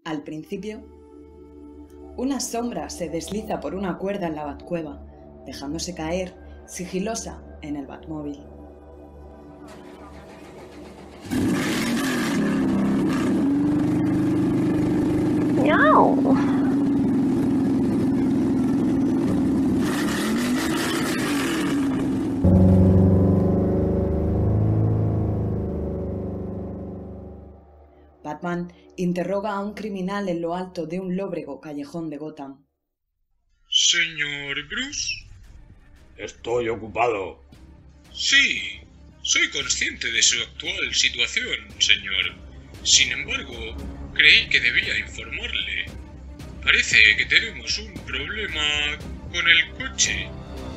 Al principio, una sombra se desliza por una cuerda en la Batcueva, dejándose caer, sigilosa, en el Batmóvil. ¡Miau! Batman interroga a un criminal en lo alto de un lóbrego callejón de Gotham. ¿Señor Bruce? Estoy ocupado. Sí, soy consciente de su actual situación, señor. Sin embargo, creí que debía informarle. Parece que tenemos un problema con el coche.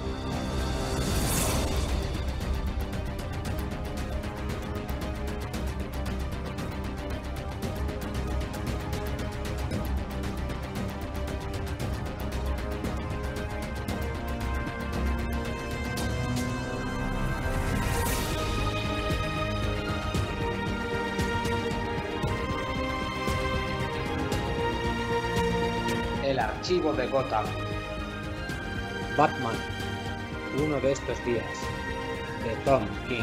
El archivo de Gotham. Batman, uno de estos días, de Tom King.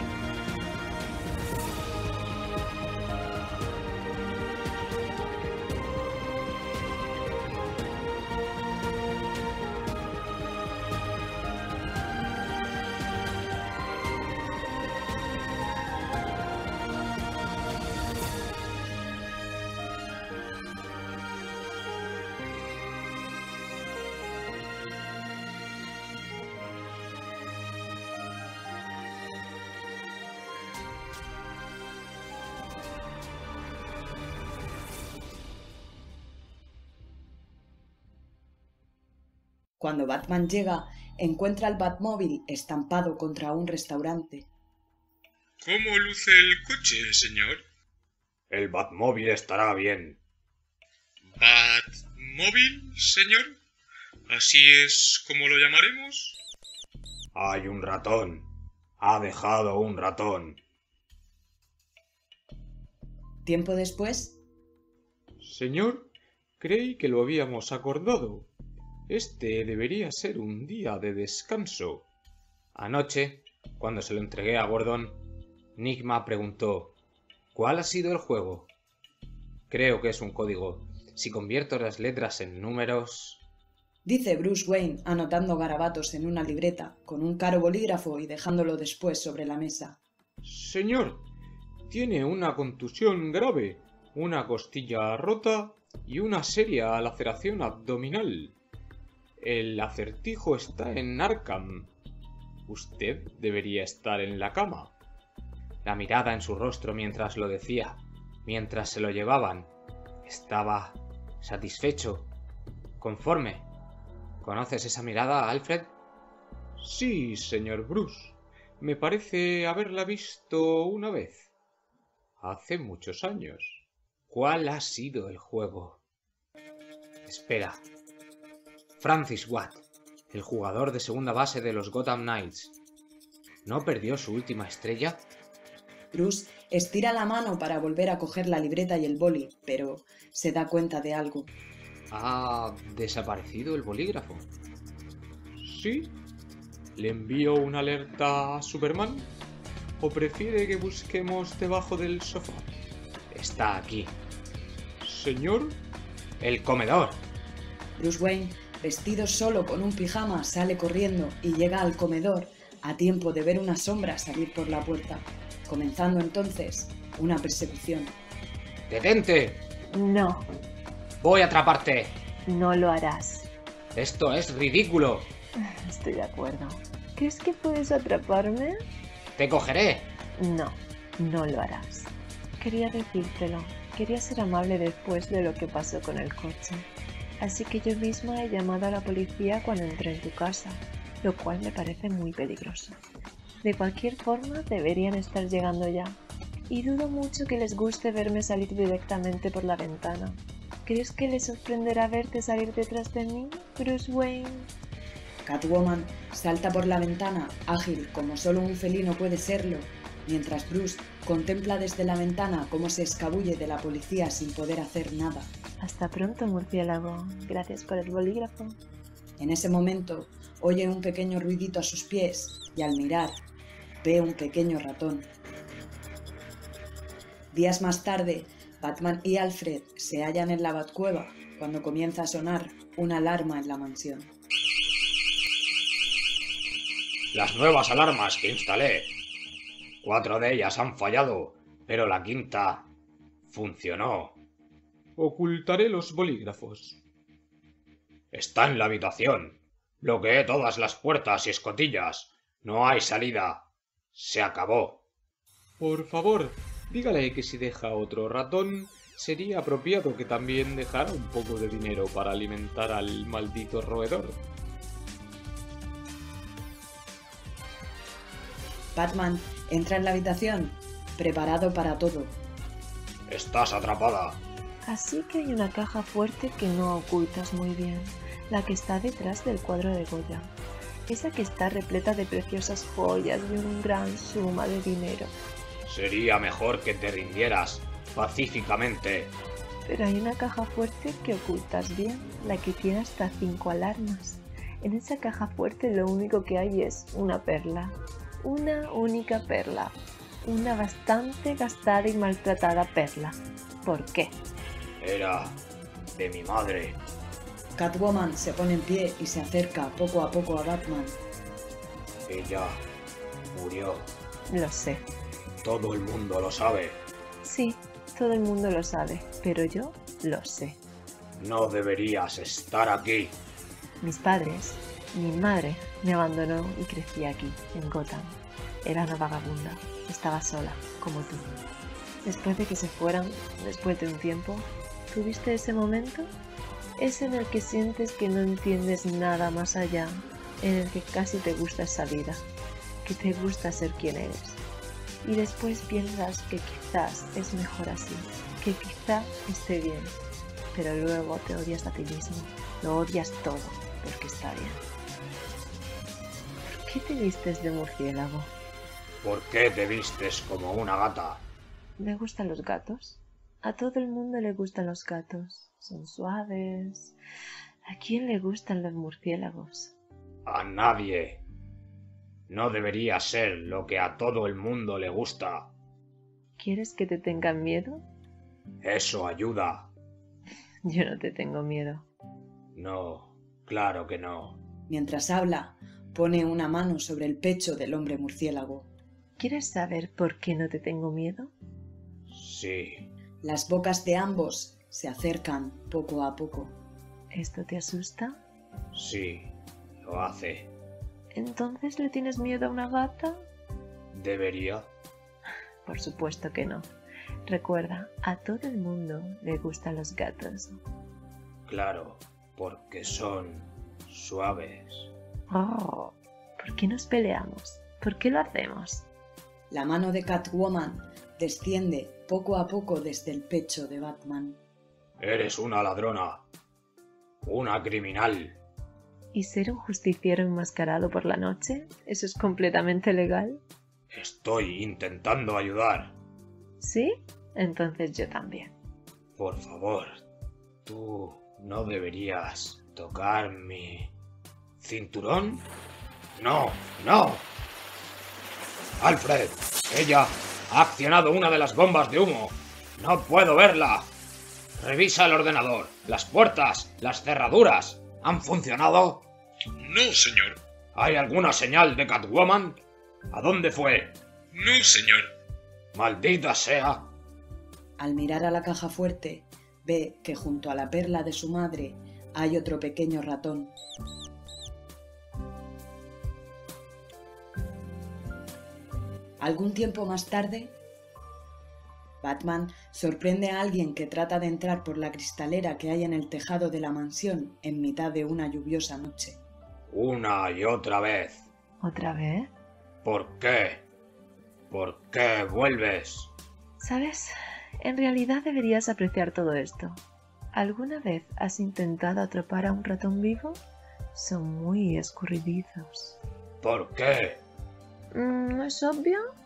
Cuando Batman llega, encuentra el Batmóvil estampado contra un restaurante. ¿Cómo luce el coche, señor? El Batmóvil estará bien. ¿Batmóvil, señor? ¿Así es como lo llamaremos? Hay un ratón. Ha dejado un ratón. Tiempo después, Señor, creí que lo habíamos acordado. Este debería ser un día de descanso. Anoche, cuando se lo entregué a Gordon, Nigma preguntó: ¿cuál ha sido el juego? Creo que es un código. Si convierto las letras en números... dice Bruce Wayne anotando garabatos en una libreta con un caro bolígrafo y dejándolo después sobre la mesa. Señor, tiene una contusión grave, una costilla rota y una seria laceración abdominal. El acertijo está en Arkham. Usted debería estar en la cama. La mirada en su rostro mientras lo decía, mientras se lo llevaban, estaba satisfecho, conforme. ¿Conoces esa mirada, Alfred? Sí, señor Bruce. Me parece haberla visto una vez. Hace muchos años. ¿Cuál ha sido el juego? Espera. Francis Watt, el jugador de segunda base de los Gotham Knights, ¿no perdió su última estrella? Bruce estira la mano para volver a coger la libreta y el boli, pero se da cuenta de algo. ¿Ha desaparecido el bolígrafo? ¿Sí? ¿Le envío una alerta a Superman? ¿O prefiere que busquemos debajo del sofá? Está aquí. ¿Señor? ¡El comedor! Bruce Wayne, vestido solo con un pijama, sale corriendo y llega al comedor a tiempo de ver una sombra salir por la puerta, comenzando entonces una persecución. ¡Detente! No, ¡Voy a atraparte! no lo harás. ¡Esto es ridículo! Estoy de acuerdo. ¿Crees que puedes atraparme? ¡Te cogeré! No, no lo harás. Quería decírtelo. Quería ser amable después de lo que pasó con el coche. Así que yo misma he llamado a la policía cuando entré en tu casa, lo cual me parece muy peligroso. De cualquier forma, deberían estar llegando ya. Y dudo mucho que les guste verme salir directamente por la ventana. ¿Crees que les sorprenderá verte salir detrás de mí, Bruce Wayne? Catwoman salta por la ventana, ágil como solo un felino puede serlo, mientras Bruce contempla desde la ventana cómo se escabulle de la policía sin poder hacer nada. Hasta pronto, murciélago. Gracias por el bolígrafo. En ese momento oye un pequeño ruidito a sus pies y al mirar ve un pequeño ratón. Días más tarde, Batman y Alfred se hallan en la Batcueva cuando comienza a sonar una alarma en la mansión. Las nuevas alarmas que instalé. 4 de ellas han fallado, pero la quinta funcionó. Ocultaré los bolígrafos. Está en la habitación. Bloqueé todas las puertas y escotillas. No hay salida. Se acabó. Por favor, dígale que si deja otro ratón, sería apropiado que también dejara un poco de dinero para alimentar al maldito roedor. Batman entra en la habitación, preparado para todo. Estás atrapada. Así que hay una caja fuerte que no ocultas muy bien, la que está detrás del cuadro de Goya. Esa que está repleta de preciosas joyas y una gran suma de dinero. Sería mejor que te rindieras pacíficamente. Pero hay una caja fuerte que ocultas bien, la que tiene hasta 5 alarmas. En esa caja fuerte lo único que hay es una perla. Una única perla. Una bastante gastada y maltratada perla. ¿Por qué? Era de mi madre. Catwoman se pone en pie y se acerca poco a poco a Batman. Ella murió. Lo sé. Todo el mundo lo sabe. Sí, todo el mundo lo sabe, pero yo lo sé. No deberías estar aquí. Mis padres, mi madre, me abandonó y crecí aquí, en Gotham. Era una vagabunda, estaba sola, como tú. Después de que se fueran, después de un tiempo, ¿tuviste ese momento? Ese en el que sientes que no entiendes nada más allá, en el que casi te gusta esa vida, que te gusta ser quien eres. Y después piensas que quizás es mejor así, que quizá esté bien, pero luego te odias a ti mismo, lo odias todo porque está bien. ¿Por qué te vistes de murciélago? ¿Por qué te vistes como una gata? ¿Me gustan los gatos? A todo el mundo le gustan los gatos, son suaves. ¿A quién le gustan los murciélagos? A nadie. No debería ser lo que a todo el mundo le gusta. ¿Quieres que te tengan miedo? Eso ayuda. Yo no te tengo miedo. No, claro que no. Mientras habla, pone una mano sobre el pecho del hombre murciélago. ¿Quieres saber por qué no te tengo miedo? Sí. Las bocas de ambos se acercan poco a poco. ¿Esto te asusta? Sí, lo hace. ¿Entonces le tienes miedo a una gata? ¿Debería? Por supuesto que no. Recuerda, a todo el mundo le gustan los gatos. Claro, porque son suaves. Oh, ¿por qué nos peleamos? ¿Por qué lo hacemos? La mano de Catwoman desciende poco a poco desde el pecho de Batman. Eres una ladrona. Una criminal. ¿Y ser un justiciero enmascarado por la noche? ¿Eso es completamente legal? Estoy intentando ayudar. ¿Sí? Entonces yo también. Por favor, tú no deberías tocar mi cinturón. No, no. Alfred, ella ha accionado una de las bombas de humo. No puedo verla. Revisa el ordenador. Las puertas, las cerraduras. ¿Han funcionado? No, señor. ¿Hay alguna señal de Catwoman? ¿A dónde fue? No, señor. ¡Maldita sea! Al mirar a la caja fuerte, ve que junto a la perla de su madre hay otro pequeño ratón. Algún tiempo más tarde, Batman sorprende a alguien que trata de entrar por la cristalera que hay en el tejado de la mansión en mitad de una lluviosa noche. Una y otra vez. ¿Otra vez? ¿Por qué? ¿Por qué vuelves? ¿Sabes? En realidad deberías apreciar todo esto. ¿Alguna vez has intentado atrapar a un ratón vivo? Son muy escurridizos. ¿Por qué? ¿No es obvio?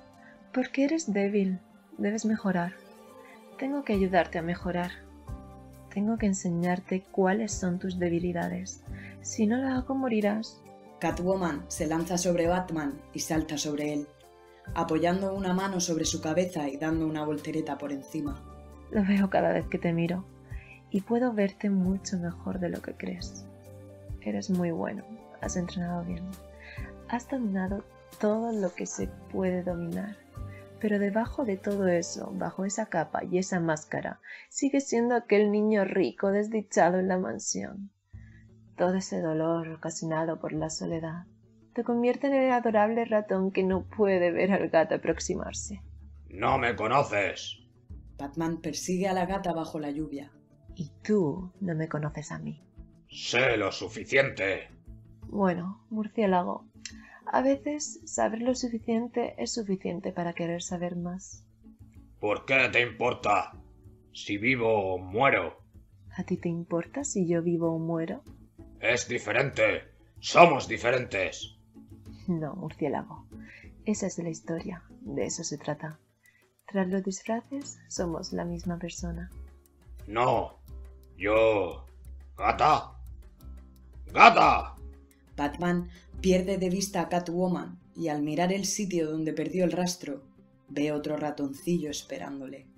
Porque eres débil. Debes mejorar. Tengo que ayudarte a mejorar. Tengo que enseñarte cuáles son tus debilidades. Si no lo hago, morirás. Catwoman se lanza sobre Batman y salta sobre él, apoyando una mano sobre su cabeza y dando una voltereta por encima. Lo veo cada vez que te miro y puedo verte mucho mejor de lo que crees. Eres muy bueno, has entrenado bien, has dominado todo lo que se puede dominar, pero debajo de todo eso, bajo esa capa y esa máscara, sigues siendo aquel niño rico desdichado en la mansión. Todo ese dolor ocasionado por la soledad te convierte en el adorable ratón que no puede ver al gato aproximarse. ¡No me conoces! Batman persigue a la gata bajo la lluvia. Y tú no me conoces a mí. Sé lo suficiente. Bueno, murciélago, a veces saber lo suficiente es suficiente para querer saber más. ¿Por qué te importa? Si vivo o muero. ¿A ti te importa si yo vivo o muero? Es diferente. Somos diferentes. No, murciélago. Esa es la historia. De eso se trata. Tras los disfraces, somos la misma persona. No. Yo... ¡Gata! ¡Gata! Batman pierde de vista a Catwoman y al mirar el sitio donde perdió el rastro, ve otro ratoncillo esperándole.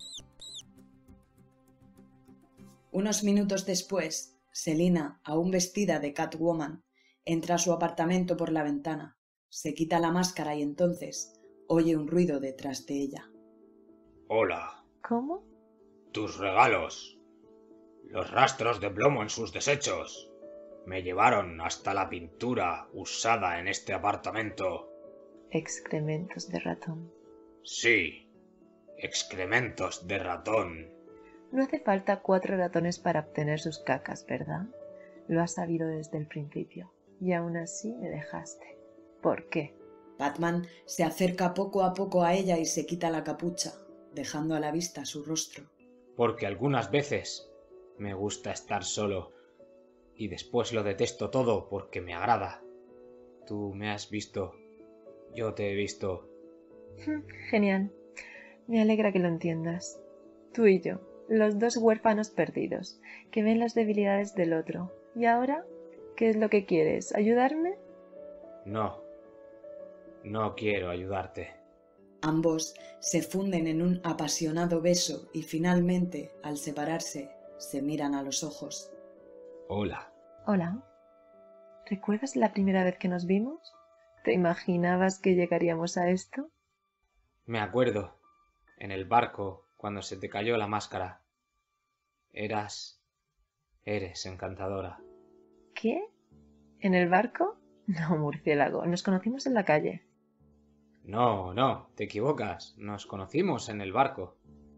Unos minutos después, Selina, aún vestida de Catwoman, entra a su apartamento por la ventana, se quita la máscara y entonces oye un ruido detrás de ella. Hola. ¿Cómo? Tus regalos. Los rastros de plomo en sus desechos. Me llevaron hasta la pintura usada en este apartamento. Excrementos de ratón. Sí. Excrementos de ratón. No hace falta 4 ratones para obtener sus cacas, ¿verdad? Lo has sabido desde el principio. Y aún así me dejaste. ¿Por qué? Batman se acerca poco a poco a ella y se quita la capucha, dejando a la vista su rostro. Porque algunas veces me gusta estar solo y después lo detesto todo porque me agrada. Tú me has visto, yo te he visto. Genial. Me alegra que lo entiendas. Tú y yo, los dos huérfanos perdidos, que ven las debilidades del otro. ¿Y ahora? ¿Qué es lo que quieres? ¿Ayudarme? No. No quiero ayudarte. Ambos se funden en un apasionado beso y finalmente, al separarse, se miran a los ojos. Hola. Hola. ¿Recuerdas la primera vez que nos vimos? ¿Te imaginabas que llegaríamos a esto? Me acuerdo. En el barco, cuando se te cayó la máscara. Eres encantadora. ¿Qué? ¿En el barco? No, murciélago. Nos conocimos en la calle. No, te equivocas. Nos conocimos en el barco.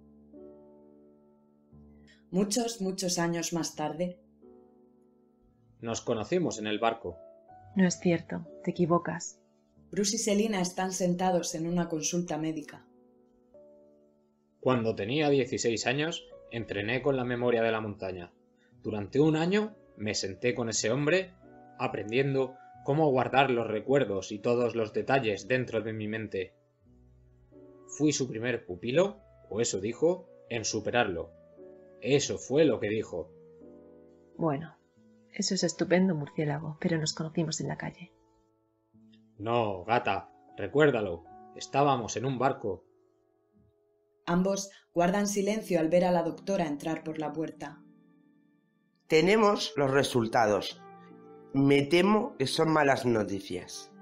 Muchos años más tarde. Nos conocimos en el barco. No es cierto. Te equivocas. Bruce y Selina están sentados en una consulta médica. Cuando tenía 16 años, entrené con la memoria de la montaña. Durante un año me senté con ese hombre, aprendiendo cómo guardar los recuerdos y todos los detalles dentro de mi mente. Fui su primer pupilo, o eso dijo, en superarlo. Eso fue lo que dijo. Bueno, eso es estupendo, murciélago, pero nos conocimos en la calle. No, gata, recuérdalo. Estábamos en un barco. Ambos guardan silencio al ver a la doctora entrar por la puerta. Tenemos los resultados. Me temo que son malas noticias.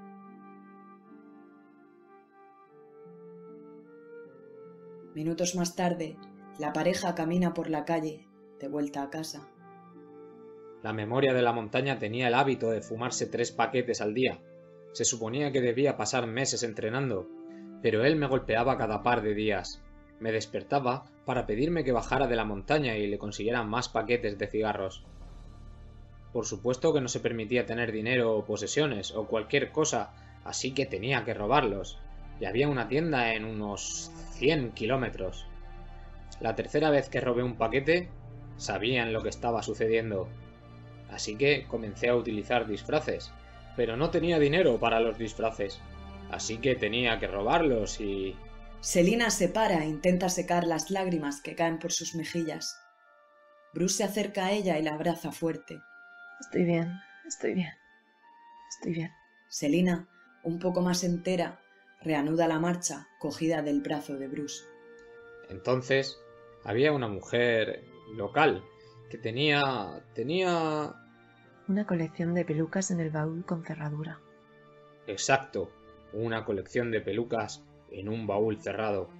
Minutos más tarde, la pareja camina por la calle, de vuelta a casa. La memoria de la montaña tenía el hábito de fumarse 3 paquetes al día. Se suponía que debía pasar meses entrenando, pero él me golpeaba cada par de días. Me despertaba para pedirme que bajara de la montaña y le consiguiera más paquetes de cigarros. Por supuesto que no se permitía tener dinero o posesiones o cualquier cosa, así que tenía que robarlos. Y había una tienda en unos 100 kilómetros. La tercera vez que robé un paquete, sabían lo que estaba sucediendo. Así que comencé a utilizar disfraces, pero no tenía dinero para los disfraces. así que tenía que robarlos y... Selina se para e intenta secar las lágrimas que caen por sus mejillas. Bruce se acerca a ella y la abraza fuerte. Estoy bien, estoy bien, estoy bien. Selina, un poco más entera, reanuda la marcha cogida del brazo de Bruce. Entonces, había una mujer local que tenía... Una colección de pelucas en el baúl con cerradura. Exacto, una colección de pelucas en un baúl cerrado.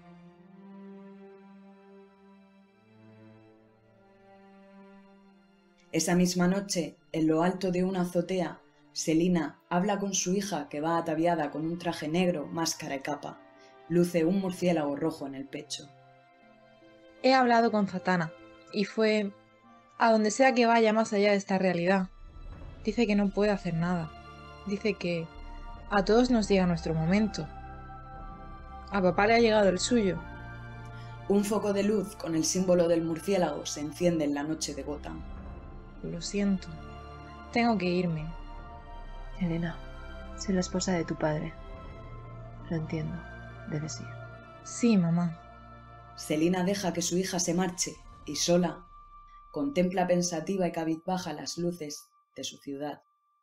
Esa misma noche, en lo alto de una azotea, Selina habla con su hija que va ataviada con un traje negro, máscara y capa. Luce un murciélago rojo en el pecho. He hablado con Zatanna y fue a donde sea que vaya más allá de esta realidad. Dice que no puede hacer nada. Dice que a todos nos llega nuestro momento. A papá le ha llegado el suyo. Un foco de luz con el símbolo del murciélago se enciende en la noche de Gotham. Lo siento. Tengo que irme. Elena, soy la esposa de tu padre. Lo entiendo. Debes ir. Sí, mamá. Selina deja que su hija se marche y sola contempla pensativa y cabizbaja las luces de su ciudad.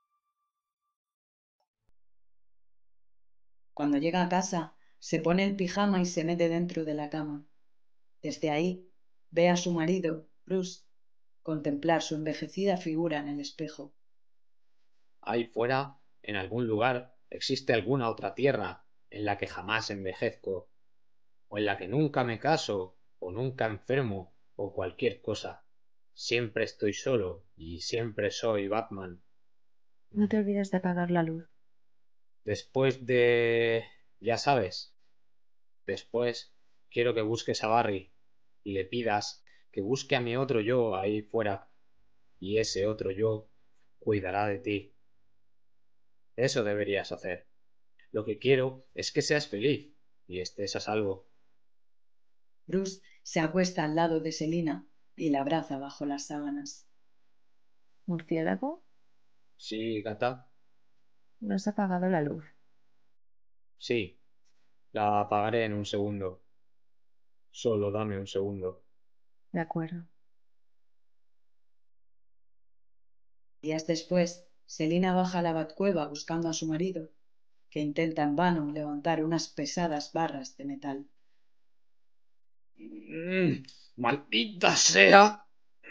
Cuando llega a casa, se pone el pijama y se mete dentro de la cama. Desde ahí, ve a su marido, Bruce, contemplar su envejecida figura en el espejo. Ahí fuera, en algún lugar, existe alguna otra tierra en la que jamás envejezco, o en la que nunca me caso, o nunca enfermo, o cualquier cosa. Siempre estoy solo y siempre soy Batman. No te olvides de apagar la luz. Después de... ya sabes. Después quiero que busques a Barry y le pidas que busque a mi otro yo ahí fuera. Y ese otro yo cuidará de ti. Eso deberías hacer. Lo que quiero es que seas feliz y estés a salvo. Bruce se acuesta al lado de Selina y la abraza bajo las sábanas. ¿Murciélago? Sí, gata. No has apagado la luz. Sí. La apagaré en un segundo. Solo dame un segundo. De acuerdo. Días después, Selina baja a la Batcueva buscando a su marido, que intenta en vano levantar unas pesadas barras de metal. ¡Maldita sea!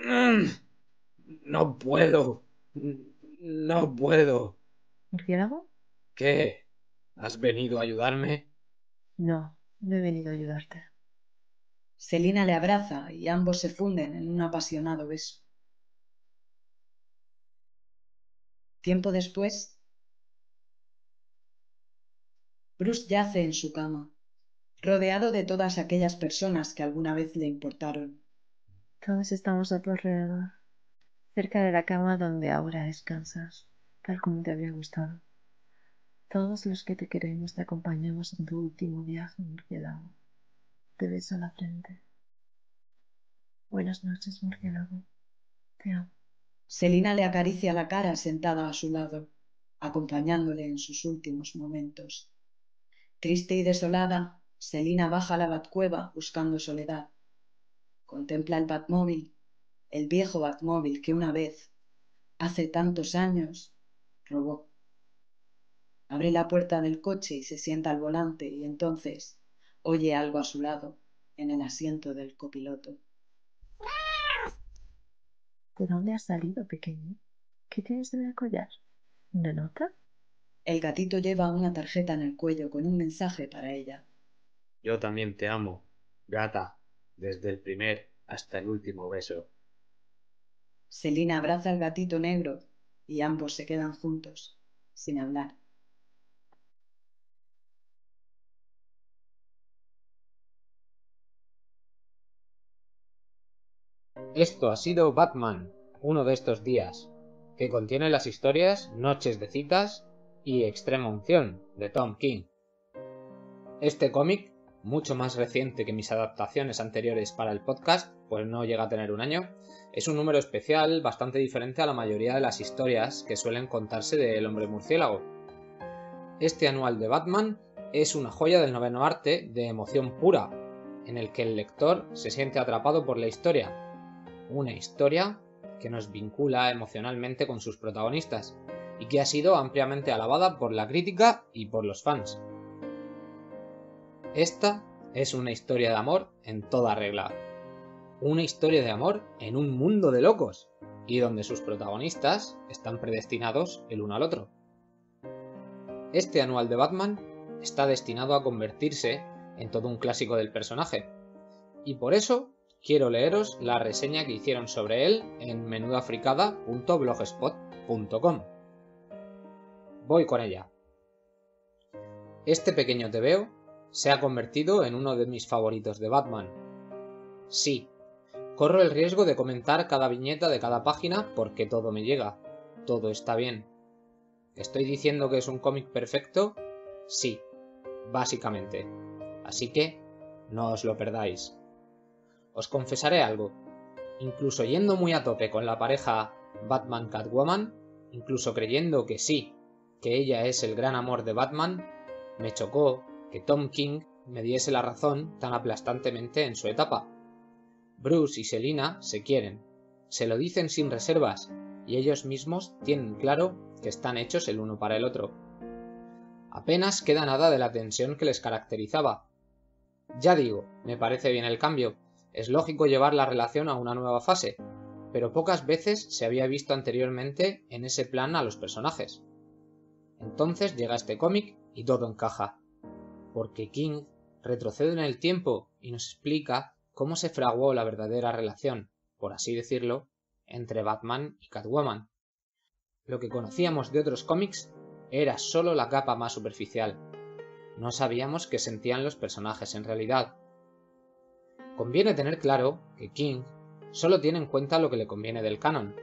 No puedo. No puedo. ¿Murciélago? ¿Qué? ¿Has venido a ayudarme? No, no he venido a ayudarte. Selina le abraza y ambos se funden en un apasionado beso. Tiempo después, Bruce yace en su cama, rodeado de todas aquellas personas que alguna vez le importaron. Todos estamos a tu alrededor, cerca de la cama donde ahora descansas, tal como te había gustado. Todos los que te queremos te acompañamos en tu último viaje, murciélago. Te beso la frente. Buenas noches, murciélago. Te amo. Selina le acaricia la cara sentada a su lado, acompañándole en sus últimos momentos. Triste y desolada, Selina baja a la Batcueva buscando soledad. Contempla el Batmóvil, el viejo Batmóvil que una vez, hace tantos años, robó. Abre la puerta del coche y se sienta al volante y entonces oye algo a su lado, en el asiento del copiloto. ¿De dónde has salido, pequeño? ¿Qué tienes en el collar? ¿Una nota? El gatito lleva una tarjeta en el cuello con un mensaje para ella. Yo también te amo, gata, desde el primer hasta el último beso. Selina abraza al gatito negro y ambos se quedan juntos, sin hablar. Esto ha sido Batman, uno de estos días, que contiene las historias Noches de citas y Extrema unción de Tom King. Este cómic, mucho más reciente que mis adaptaciones anteriores para el podcast, pues no llega a tener un año, es un número especial bastante diferente a la mayoría de las historias que suelen contarse del hombre murciélago. Este anual de Batman es una joya del noveno arte de emoción pura, en el que el lector se siente atrapado por la historia. Una historia que nos vincula emocionalmente con sus protagonistas y que ha sido ampliamente alabada por la crítica y por los fans. Esta es una historia de amor en toda regla. Una historia de amor en un mundo de locos y donde sus protagonistas están predestinados el uno al otro. Este anual de Batman está destinado a convertirse en todo un clásico del personaje, y por eso quiero leeros la reseña que hicieron sobre él en menudafricada.blogspot.com. Voy con ella. Este pequeño tebeo se ha convertido en uno de mis favoritos de Batman. Sí, corro el riesgo de comentar cada viñeta de cada página porque todo me llega, todo está bien. ¿Estoy diciendo que es un cómic perfecto? Sí, básicamente. Así que no os lo perdáis. Os confesaré algo. Incluso yendo muy a tope con la pareja Batman-Catwoman, incluso creyendo que sí, que ella es el gran amor de Batman, me chocó que Tom King me diese la razón tan aplastantemente en su etapa. Bruce y Selina se quieren, se lo dicen sin reservas, y ellos mismos tienen claro que están hechos el uno para el otro. Apenas queda nada de la tensión que les caracterizaba. Ya digo, me parece bien el cambio, es lógico llevar la relación a una nueva fase, pero pocas veces se había visto anteriormente en ese plan a los personajes. Entonces llega este cómic y todo encaja, porque King retrocede en el tiempo y nos explica cómo se fraguó la verdadera relación, por así decirlo, entre Batman y Catwoman. Lo que conocíamos de otros cómics era solo la capa más superficial. No sabíamos qué sentían los personajes en realidad. Conviene tener claro que King solo tiene en cuenta lo que le conviene del canon.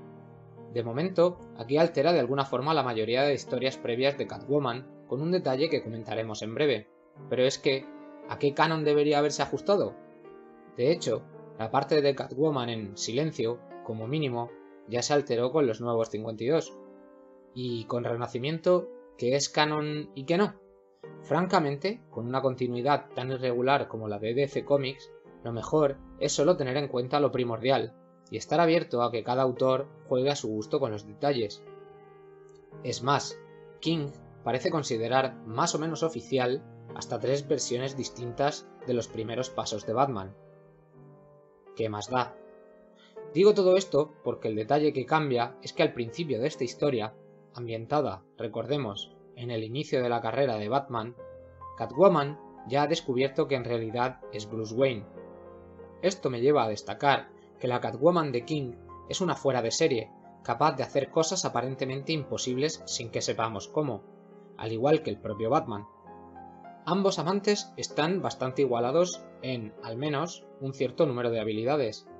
De momento, aquí altera de alguna forma la mayoría de historias previas de Catwoman con un detalle que comentaremos en breve, pero es que, ¿a qué canon debería haberse ajustado? De hecho, la parte de Catwoman en silencio, como mínimo, ya se alteró con los nuevos 52. Y con Renacimiento, ¿qué es canon y qué no? Francamente, con una continuidad tan irregular como la de DC Comics, lo mejor es solo tener en cuenta lo primordial y estar abierto a que cada autor juegue a su gusto con los detalles. Es más, King parece considerar más o menos oficial hasta 3 versiones distintas de los primeros pasos de Batman. ¿Qué más da? Digo todo esto porque el detalle que cambia es que al principio de esta historia, ambientada, recordemos, en el inicio de la carrera de Batman, Catwoman ya ha descubierto que en realidad es Bruce Wayne. Esto me lleva a destacar que la Catwoman de King es una fuera de serie, capaz de hacer cosas aparentemente imposibles sin que sepamos cómo, al igual que el propio Batman. Ambos amantes están bastante igualados en, al menos, un cierto número de habilidades.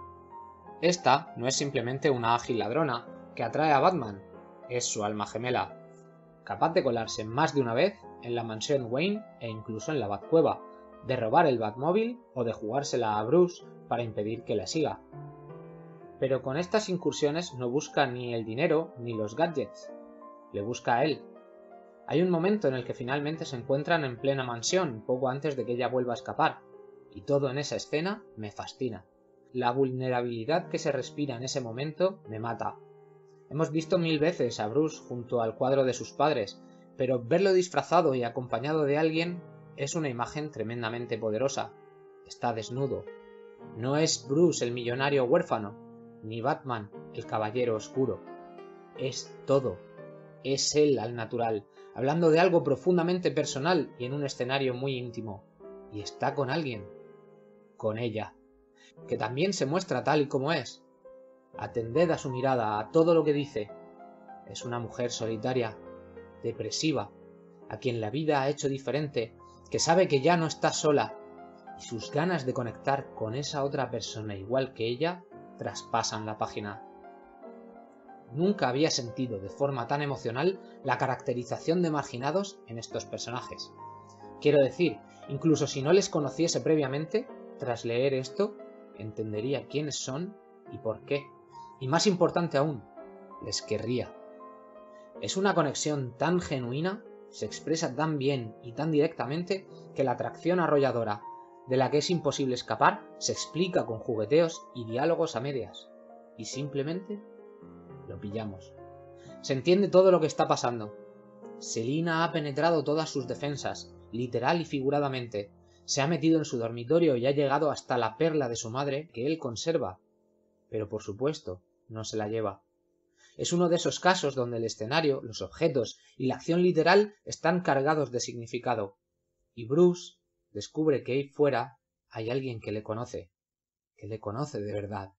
Esta no es simplemente una ágil ladrona que atrae a Batman, es su alma gemela, capaz de colarse más de una vez en la mansión Wayne e incluso en la Batcueva, de robar el Batmóvil o de jugársela a Bruce para impedir que la siga. Pero con estas incursiones no busca ni el dinero ni los gadgets, le busca a él. Hay un momento en el que finalmente se encuentran en plena mansión poco antes de que ella vuelva a escapar, y todo en esa escena me fascina. La vulnerabilidad que se respira en ese momento me mata. Hemos visto 1000 veces a Bruce junto al cuadro de sus padres, pero verlo disfrazado y acompañado de alguien es una imagen tremendamente poderosa. Está desnudo. No es Bruce el millonario huérfano, ni Batman el caballero oscuro. Es todo. Es él al natural, hablando de algo profundamente personal y en un escenario muy íntimo. Y está con alguien. Con ella. Que también se muestra tal y como es. Atended a su mirada, a todo lo que dice. Es una mujer solitaria, depresiva, a quien la vida ha hecho diferente, que sabe que ya no está sola, y sus ganas de conectar con esa otra persona igual que ella traspasan la página. Nunca había sentido de forma tan emocional la caracterización de marginados en estos personajes. Quiero decir, incluso si no les conociese previamente, tras leer esto, entendería quiénes son y por qué. Y más importante aún, les querría. Es una conexión tan genuina se expresa tan bien y tan directamente que la atracción arrolladora, de la que es imposible escapar, se explica con jugueteos y diálogos a medias. Y simplemente lo pillamos. Se entiende todo lo que está pasando. Selina ha penetrado todas sus defensas, literal y figuradamente. Se ha metido en su dormitorio y ha llegado hasta la perla de su madre que él conserva. Pero por supuesto, no se la lleva. Es uno de esos casos donde el escenario, los objetos y la acción literal están cargados de significado. Y Bruce descubre que ahí fuera hay alguien que le conoce de verdad.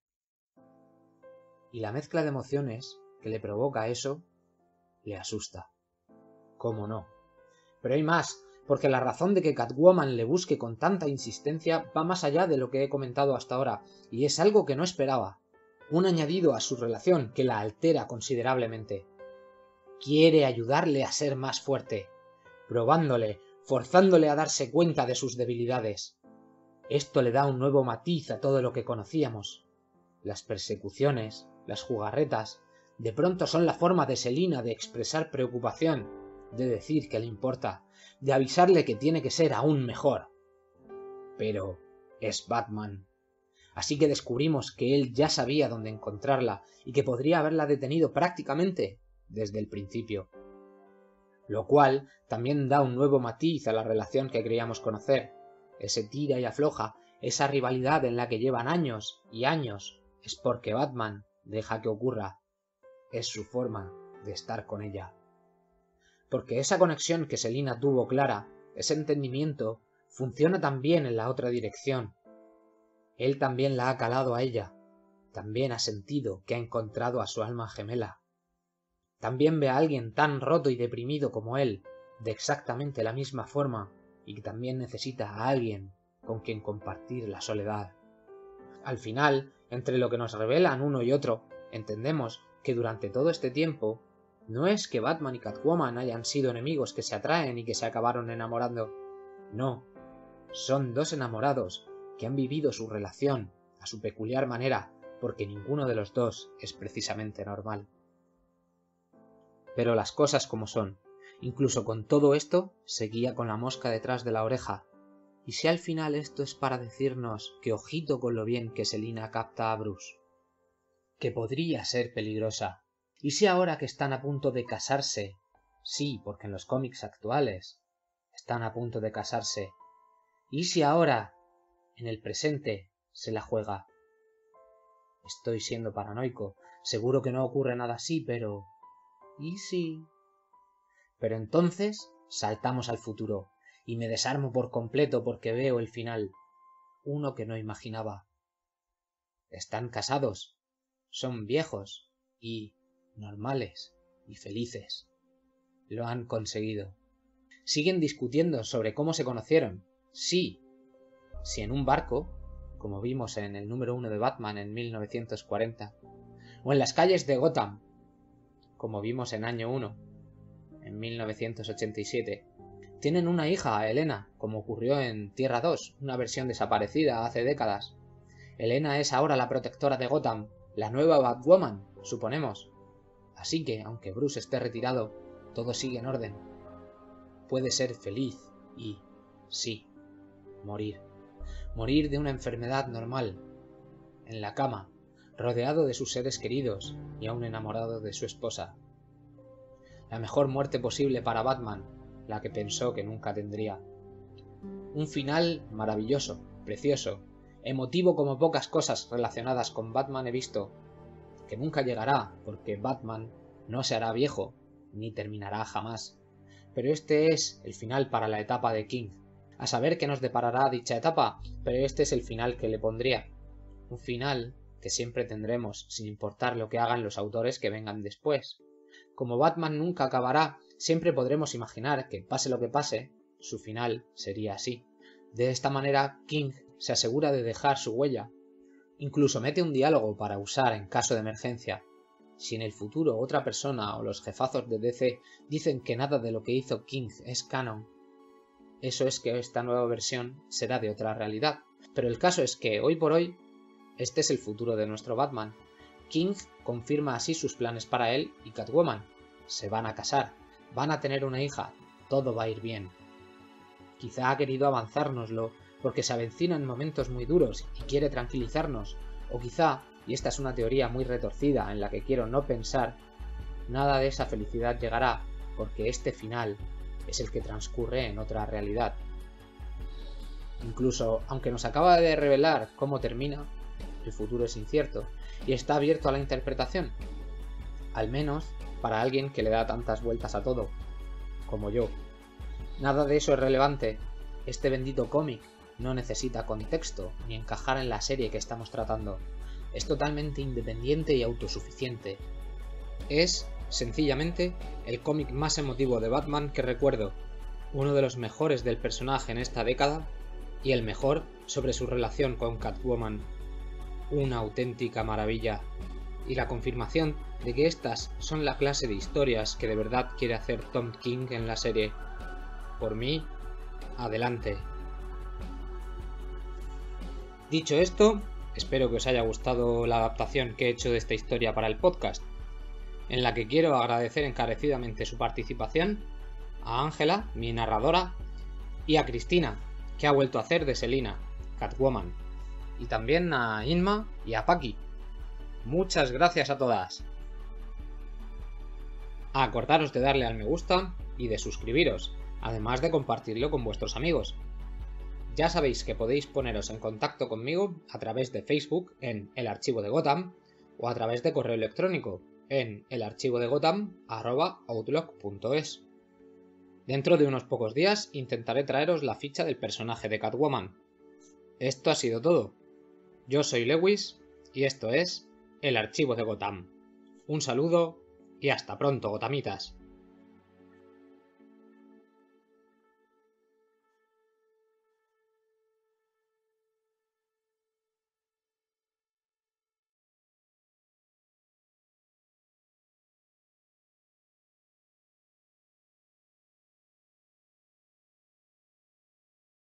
Y la mezcla de emociones que le provoca eso le asusta. ¿Cómo no? Pero hay más, porque la razón de que Catwoman le busque con tanta insistencia va más allá de lo que he comentado hasta ahora, y es algo que no esperaba. Un añadido a su relación que la altera considerablemente. Quiere ayudarle a ser más fuerte, probándole, forzándole a darse cuenta de sus debilidades. Esto le da un nuevo matiz a todo lo que conocíamos. Las persecuciones, las jugarretas, de pronto son la forma de Selina de expresar preocupación, de decir que le importa, de avisarle que tiene que ser aún mejor. Pero es Batman. Así que descubrimos que él ya sabía dónde encontrarla y que podría haberla detenido prácticamente desde el principio. Lo cual también da un nuevo matiz a la relación que creíamos conocer. Ese tira y afloja, esa rivalidad en la que llevan años y años, es porque Batman deja que ocurra. Es su forma de estar con ella. Porque esa conexión que Selina tuvo clara, ese entendimiento, funciona también en la otra dirección. Él también la ha calado a ella, también ha sentido que ha encontrado a su alma gemela. También ve a alguien tan roto y deprimido como él, de exactamente la misma forma, y que también necesita a alguien con quien compartir la soledad. Al final, entre lo que nos revelan uno y otro, entendemos que durante todo este tiempo, no es que Batman y Catwoman hayan sido enemigos que se atraen y que se acabaron enamorando. No, son dos enamorados que han vivido su relación a su peculiar manera, porque ninguno de los dos es precisamente normal. Pero las cosas como son, incluso con todo esto, seguía con la mosca detrás de la oreja. ¿Y si al final esto es para decirnos que ojito con lo bien que Selina capta a Bruce? Que podría ser peligrosa. ¿Y si ahora que están a punto de casarse? Sí, porque en los cómics actuales están a punto de casarse. ¿Y si ahora, en el presente, se la juega? Estoy siendo paranoico. Seguro que no ocurre nada así, pero... ¿y si? Pero entonces saltamos al futuro, y me desarmo por completo porque veo el final. Uno que no imaginaba. Están casados, son viejos, y normales, y felices. Lo han conseguido. Siguen discutiendo sobre cómo se conocieron. Sí, si en un barco, como vimos en el número 1 de Batman en 1940, o en las calles de Gotham, como vimos en Año 1, en 1987. Tienen una hija, Elena, como ocurrió en Tierra 2, una versión desaparecida hace décadas. Elena es ahora la protectora de Gotham, la nueva Batwoman, suponemos. Así que, aunque Bruce esté retirado, todo sigue en orden. Puede ser feliz y, sí, morir. Morir de una enfermedad normal, en la cama, rodeado de sus seres queridos y aún enamorado de su esposa. La mejor muerte posible para Batman, la que pensó que nunca tendría. Un final maravilloso, precioso, emotivo como pocas cosas relacionadas con Batman he visto, que nunca llegará porque Batman no se hará viejo, ni terminará jamás. Pero este es el final para la etapa de King. A saber qué nos deparará dicha etapa, pero este es el final que le pondría. Un final que siempre tendremos, sin importar lo que hagan los autores que vengan después. Como Batman nunca acabará, siempre podremos imaginar que, pase lo que pase, su final sería así. De esta manera, King se asegura de dejar su huella. Incluso mete un diálogo para usar en caso de emergencia. Si en el futuro otra persona o los jefazos de DC dicen que nada de lo que hizo King es canon, eso es que esta nueva versión será de otra realidad. Pero el caso es que, hoy por hoy, este es el futuro de nuestro Batman. King confirma así sus planes para él y Catwoman. Se van a casar, van a tener una hija, todo va a ir bien. Quizá ha querido avanzárnoslo porque se avecina en momentos muy duros y quiere tranquilizarnos, o quizá, y esta es una teoría muy retorcida en la que quiero no pensar, nada de esa felicidad llegará porque este final es el que transcurre en otra realidad. Incluso, aunque nos acaba de revelar cómo termina, el futuro es incierto y está abierto a la interpretación. Al menos para alguien que le da tantas vueltas a todo, como yo. Nada de eso es relevante. Este bendito cómic no necesita contexto ni encajar en la serie que estamos tratando. Es totalmente independiente y autosuficiente. Es, sencillamente, el cómic más emotivo de Batman que recuerdo, uno de los mejores del personaje en esta década y el mejor sobre su relación con Catwoman. Una auténtica maravilla, y la confirmación de que estas son la clase de historias que de verdad quiere hacer Tom King en la serie. Por mí, adelante. Dicho esto, espero que os haya gustado la adaptación que he hecho de esta historia para el podcast, en la que quiero agradecer encarecidamente su participación a Ángela, mi narradora, y a Cristina, que ha vuelto a hacer de Selina, Catwoman, y también a Inma y a Paki. Muchas gracias a todas. Acordaros de darle al me gusta y de suscribiros, además de compartirlo con vuestros amigos. Ya sabéis que podéis poneros en contacto conmigo a través de Facebook en El Archivo de Gotham o a través de correo electrónico en elarchivodegotham@outlook.es. Dentro de unos pocos días intentaré traeros la ficha del personaje de Catwoman. Esto ha sido todo. Yo soy Lewis y esto es El Archivo de Gotham. Un saludo y hasta pronto, Gothamitas.